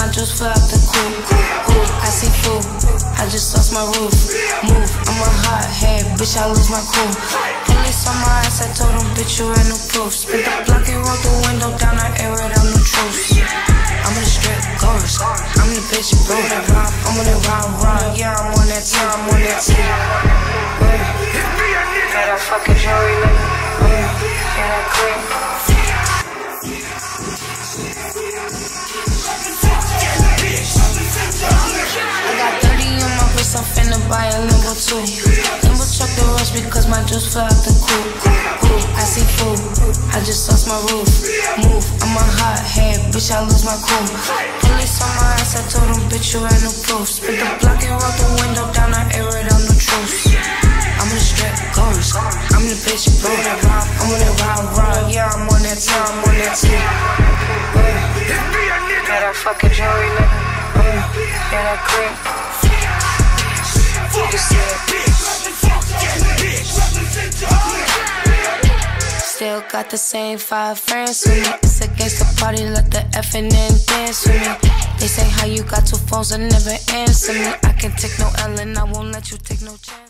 my juice fell out the coop. I see food, I just lost my roof. Move, I'm a hot head, bitch, I lose my cool. Police on my ass, I told them, bitch, you had no proof. Spit the block and roll the window down, I air it out, no truth. I'm in the strip, chorus, I'm in the bitch, bro. I'm on that ride, yeah, I'm on that team, I'm on that team. Got that fucking jewelry, yeah, that cream. I'm finna buy a Lambo too. Lambo truck the rush because my juice fell out the coop. I see food, I just lost my roof. Move, I'm a hot head, bitch, I lose my cool. Police on my ass, I told them, bitch, you had no proof. Spit the block and roll the window down, I air it out, no truth. I'm in the strip, chorus, I'm in the bitch, bro. I'm on that ride, yeah, I'm on that team, I'm on that team. Got that fucking jewelry, yeah, that cream. Still got the same 5 friends with me. It's against the party, let the FNN dance with me. They say how you got 2 phones and never answer me. I can take no L and I won't let you take no chance.